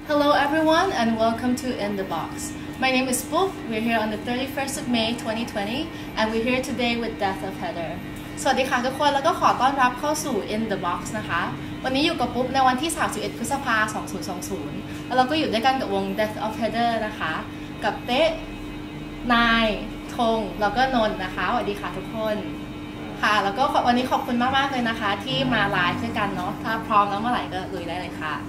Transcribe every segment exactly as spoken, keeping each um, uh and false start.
Hello everyone and welcome to In the Box. My name is Boop. We're here on the thirty-first of May twenty twenty and we're here today with Death of Heather. สวัสดีค่ะทุกคนแล้วก็ขอต้อนรับเข้าสู่ In the Box นะคะวันนี้อยู่กับปุ๊บในวันที่สามสิบเอ็ดพฤษภาคมสองพันยี่สิบแล้วเราก็อยู่ด้วยกันกับวง Death of Heather นะคะกับเต๊ะนายธงแล้วก็นนท์นะคะสวัสดีค่ะทุกคนค่ะแล้วก็วันนี้ขอบคุณมากๆเลยนะคะที่มาไลฟ์ด้วยกันเนาะถ้าพร้อมแล้วเมื่อไหร่ก็ลุยได้เลยค่ะ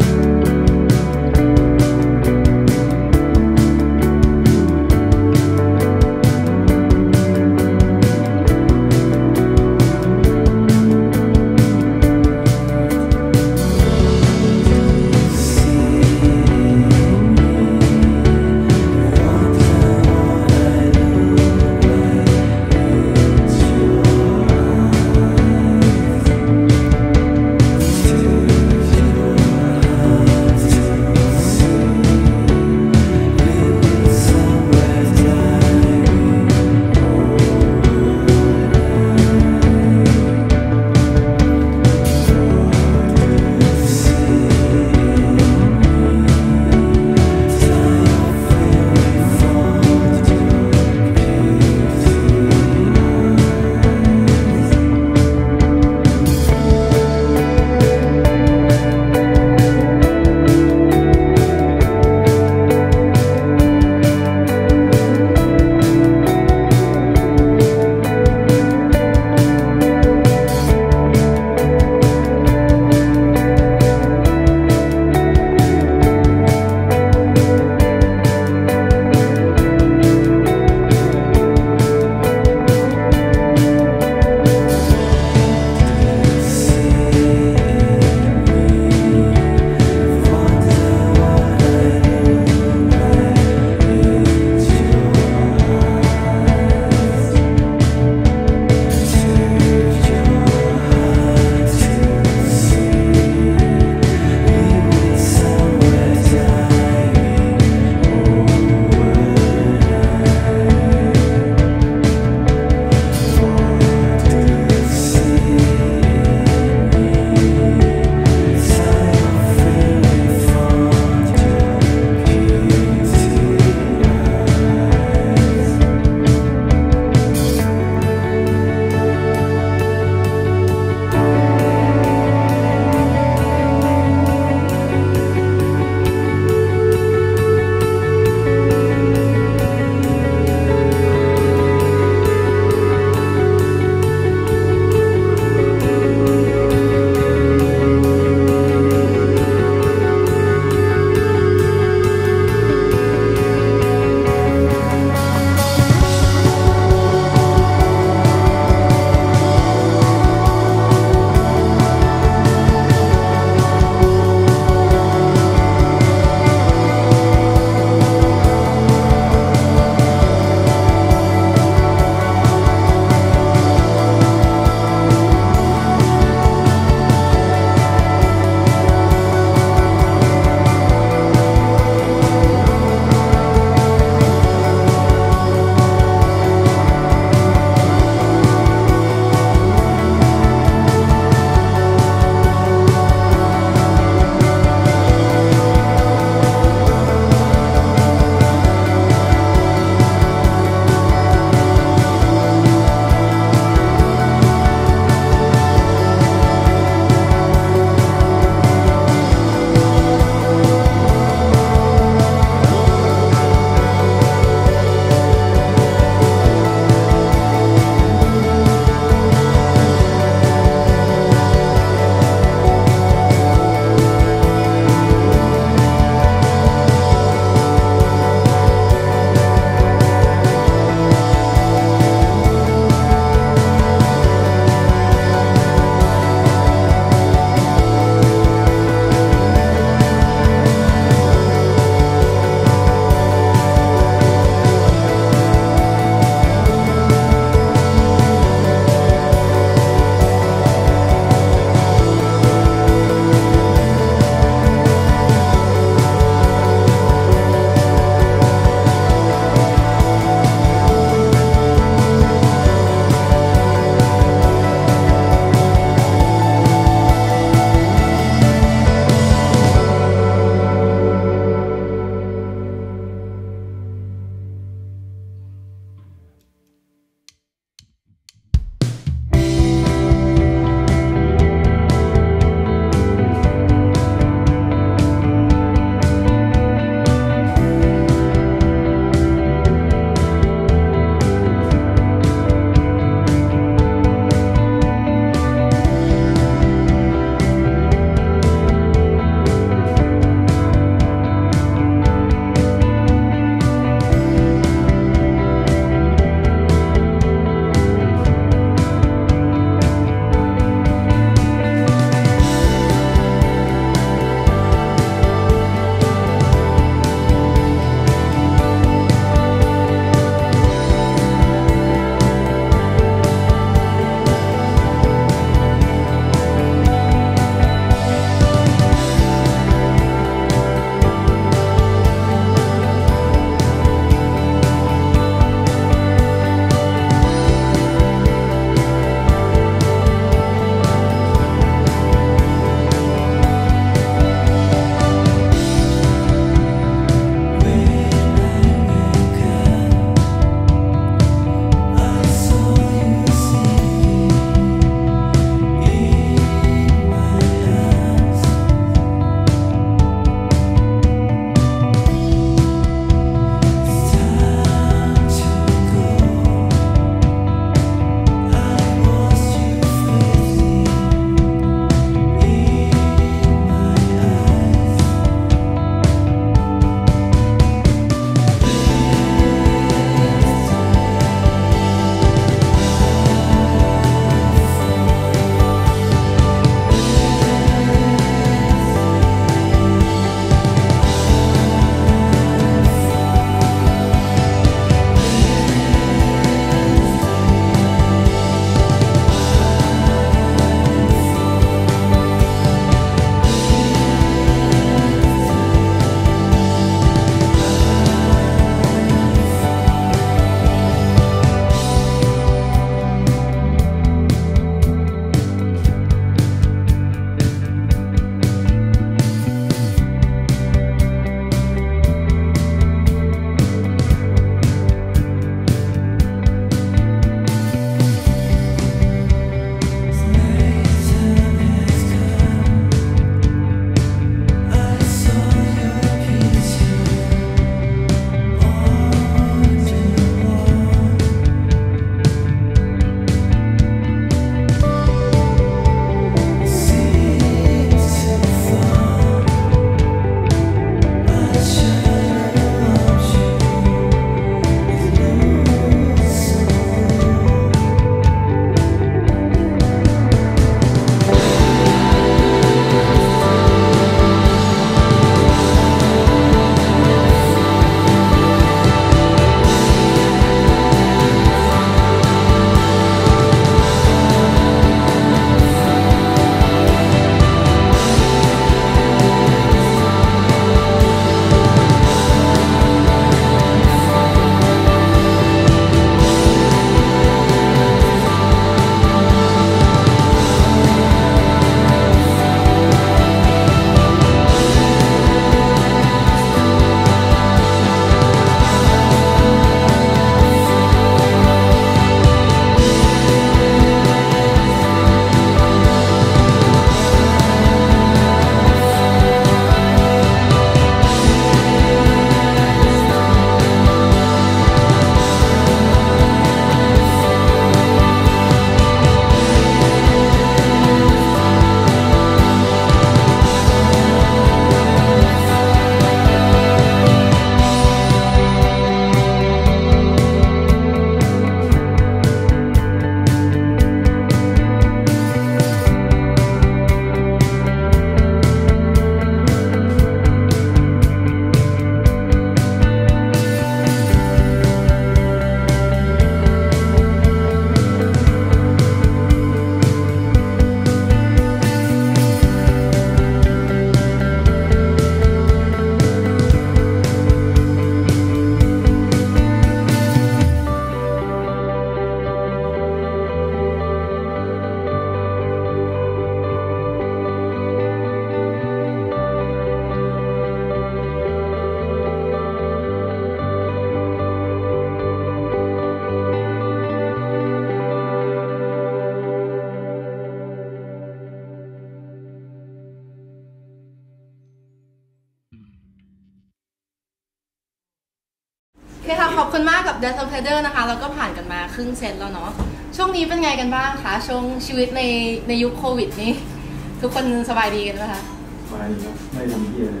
เคค่ะขอบคุณมากกับ Death of Heather นะคะแล้วก็ผ่านกันมาครึ่งเซตแล้วเนาะช่วงนี้เป็นไงกันบ้างคะช่วงชีวิตในในยุคโควิดนี้ทุกคนสบายดีกันไหมคะสบายดีครับไม่ทำเพี้ยเลย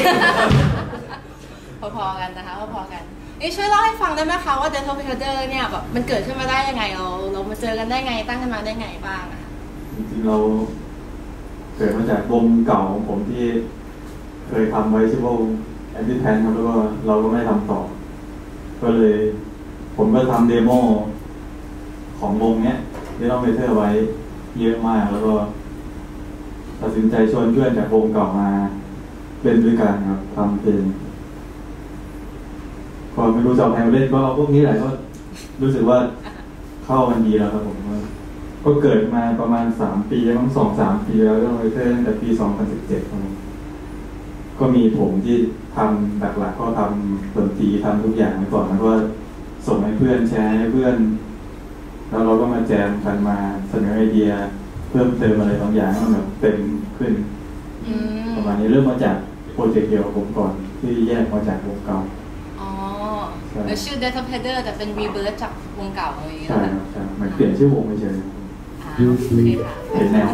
พอๆกันนะคะพอๆกันนี่ช่วยเล่าให้ฟังได้ไหมคะว่า Death of Heather เนี่ยแบบมันเกิดขึ้นมาได้ยังไงเราเรามาเจอกันได้ไงตั้งกันมาได้ไงบ้างอะจริงๆเราเกิดมาจากวงเก่าของผมที่เคยทำไว้ชื่อว่าวงแอนตี้แพนครับแล้วก็เราก็ไม่ทำต่อก็เลยผมก็ทำเดโมของวงเนี้ยที่เราเมเทอร์ไว้เยอะมากแล้วก็ตัดสินใจชวนเพื่อนจากวงเก่ามาเป็นด้วยกันครับทำเพลงพอไม่รู้จะเอาใครมาเล่นก็เอาพวกนี้แหละก็รู้สึกว่าเข้ากันดีแล้วครับผมก็เกิดมาประมาณสามปีมั้งสองสามปีแล้วก็เมเทอร์ตั้งแต่ปีสองพันสิบเจ็ดครับก็มีผมที่ทำหลักๆก็ทำดนตรีทำทุกอย่างไปก่อนแล้วก็ส่งให้เพื่อนแชร์ให้เพื่อนแล้วเราก็มาแจมกันมาเสนอไอเดียเพิ่มเติมอะไรบางอย่างให้มันแบบเต็มขึ้นประมาณนี้เริ่มมาจากโปรเจกต์เดียวกับผมก่อนที่แยกมาจากวงเก่าอ๋อแล้วชื่อ Death of Heather แต่เป็นรีเบิร์ตจากวงเก่าอะไรอย่างเงี้ยใช่ครับใช่เหมือนเปลี่ยนชื่อวงไม่เฉยอ่าโอเคค่ะเป็นแนว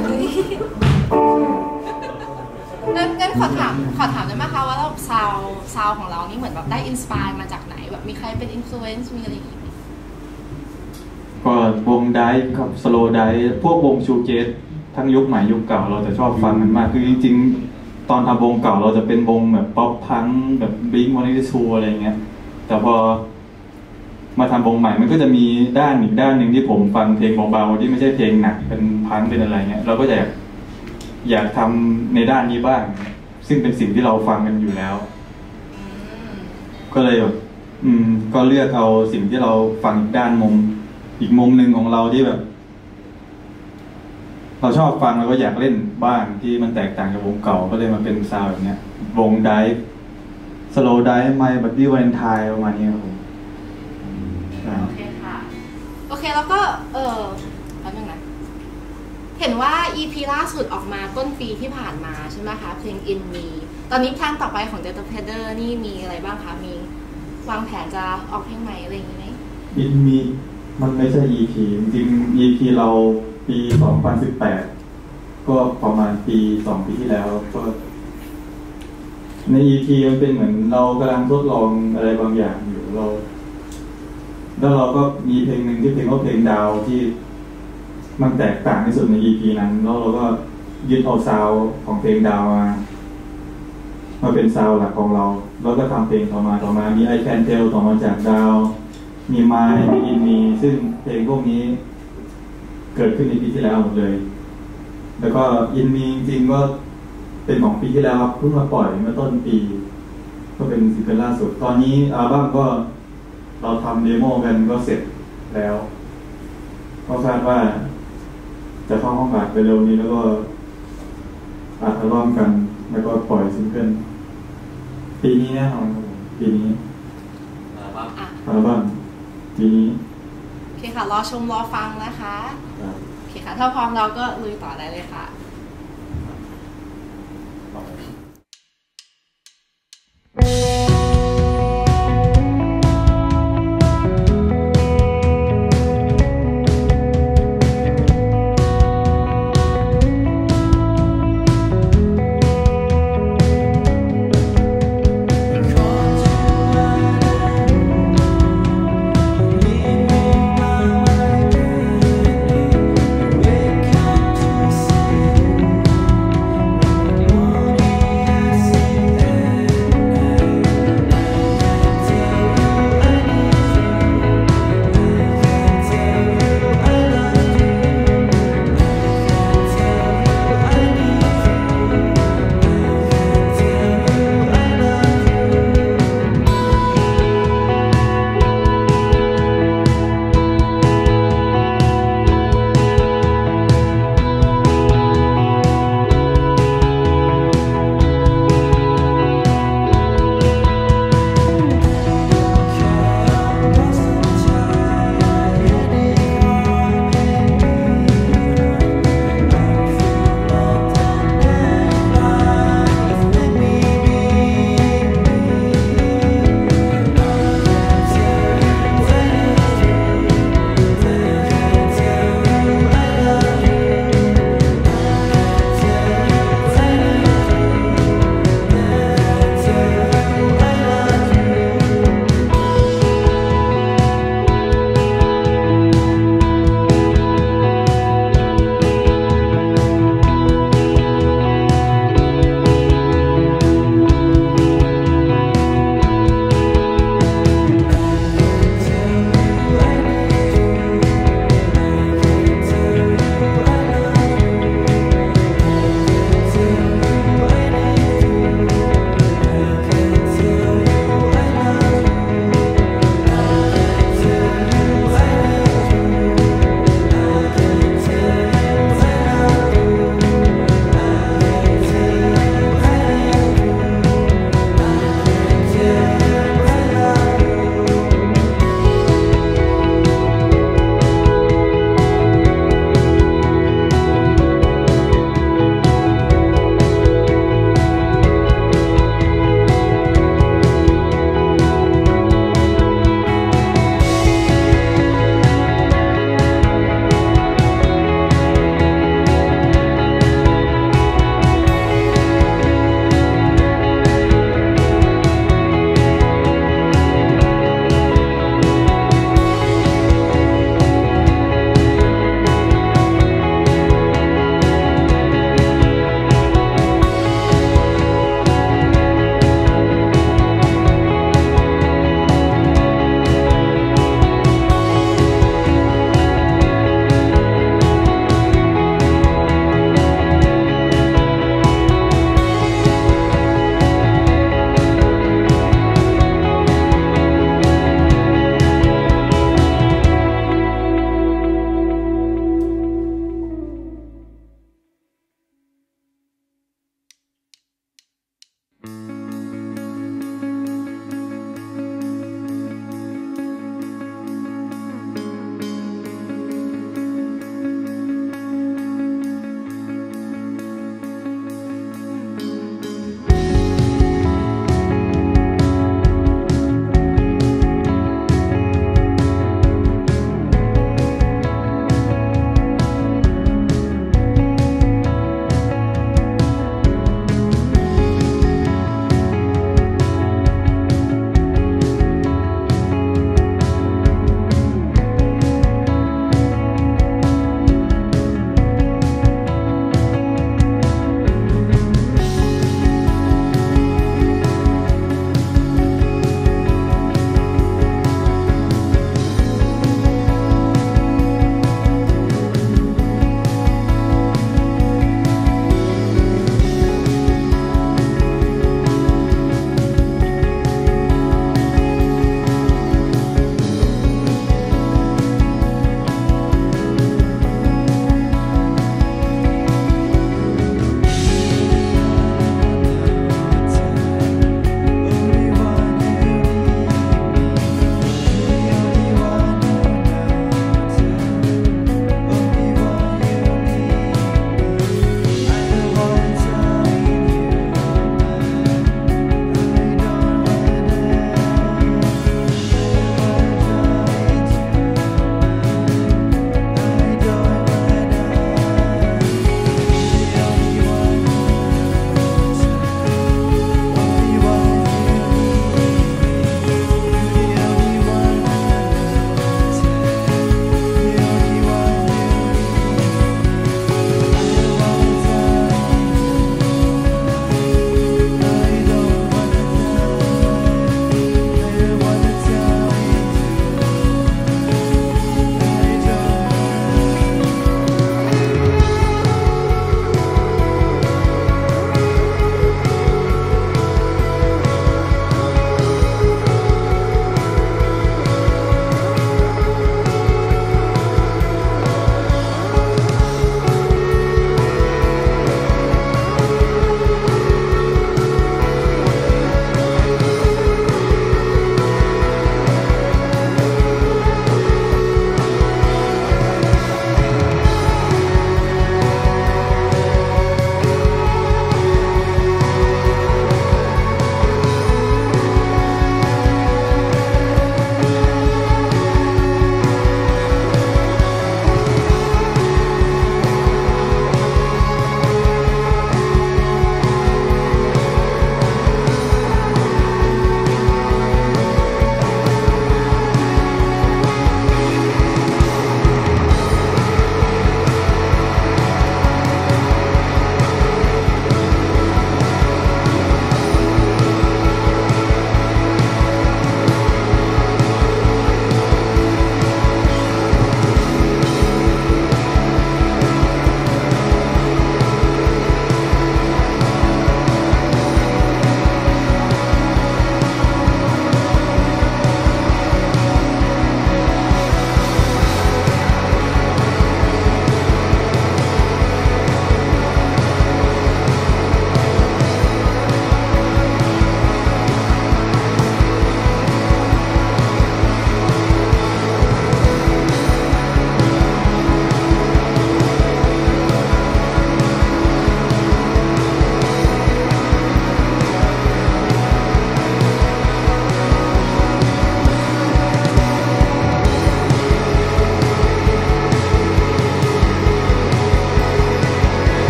งั้นงั้นขอถามขอถามได้ไหมคะว่าเราซาวซาวของเรานี่เหมือนแบบได้อินสปายมาจากไหนแบบมีใครเป็นอินฟลูเอนซ์มีอะไรอย่างงี้ก็วงไดฟ์กับสโลว์ไดฟ์พวกวงชูเกตทั้งยุคใหม่ยุคเก่าเราจะชอบฟังกันมากคือจริงๆตอนทำวงเก่าเราจะเป็นวงแบบป๊อปพังแบบบลิงค์วันนี้ทูอะไรเงี้ยแต่พอมาทำวงใหม่มันก็จะมีด้านอีกด้านหนึ่งที่ผมฟังเพลงเบาๆที่ไม่ใช่เพลงหนักเป็นพังเป็นอะไรเงี้ยเราก็จะอยากอยากทำในด้านนี้บ้างซึ่งเป็นสิ่งที่เราฟังกันอยู่แล้วก็เลยแบบอืมก็เลือกเอาสิ่งที่เราฟังอีกด้านมุมอีกมุมหนึ่งของเราที่แบบเราชอบฟังแล้วก็อยากเล่นบ้างที่มันแตกต่างจากวงเก่าก็เลยมาเป็นซาวด์แบบเนี้ยวงไดฟ์สโลว์ไดฟ์ไมค์บัดดี้วาเลนไทน์ประมาณนี้ครับผมโอเคค่ะโอเคแล้วก็เออแป๊บนึงนะเห็นว่า อี พี ล่าสุดออกมาต้นปีที่ผ่านมาใช่ไหมคะเพลง In Me ตอนนี้แพลนต่อไปของ Death of Heather นี่มีอะไรบ้างคะมีวางแผนจะออกเพลงใหม่อะไรอย่างนี้ไหม In Me มันไม่ใช่ อี พี จริงๆ อี พี เราปีสองพันสิบแปดก็ประมาณปีสองปีที่แล้วก็ใน อี พี มันเป็นเหมือนเรากำลังทดลองอะไรบางอย่างอยู่เราแล้วเราก็มีเพลงหนึ่งที่เพลงว่าเพลงดาวที่มันแตกต่างที่สุดใน อี พี นั้นแล้วเราก็ยึดเอาซาวของเพลงดาวมามาเป็นซาวหลักของเราแล้วก็ทำเพลงต่อมาต่อมามี I Can Tell ต่อมาจากดาวมีไม้มีอินมีซึ่งเพลงพวกนี้เกิดขึ้นในปีที่แล้วหมดเลยแล้วก็อินมีจริงๆก็เป็นของปีที่แล้วครับเพิ่งมาปล่อยเมื่อต้นปีก็เป็นซิงเกิลล่าสุดตอนนี้อัลบั้มก็เราทำเดโมกันก็เสร็จแล้วก็คาดว่าจะเข้าห้องอัดไปเร็วนี้แล้วก็อัดอัลบั้มกันแล้วก็ปล่อยซิงเกิลปีนี้แน่นอนปีนี้อัลบั้มปีนี้โอเคค่ะรอชมรอฟังนะคะโอเคค่ะถ้าพร้อมเราก็ลุยต่อได้เลยค่ะ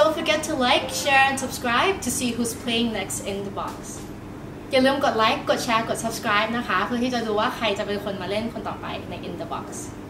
don't forget to like, share and subscribe to see who's playing next in the box อย่าลืมกดไลค์กดแชร์กด subscribe นะคะเพื่อที่จะดูว่าใครจะเป็นคนมาเล่นคนต่อไปใน in the box